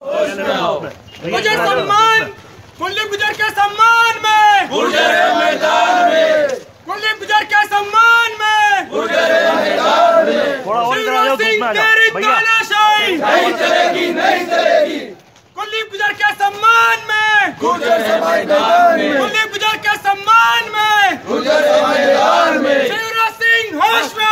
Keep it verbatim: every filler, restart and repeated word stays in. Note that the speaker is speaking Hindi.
गुजर सम्मान, कुलदीप गुजर के सम्मान में गुजर मैदान में, कुलदीप गुजर के सम्मान में गुजर मैदान में। शिवराज सिंह तेरी तानाशाही नहीं चलेगी, नहीं चलेगी। कुलदीप गुजर के सम्मान में गुजर मैदान में, कुलदीप गुजर के सम्मान में गुजर मैदान में। शिवराज सिंह होश में।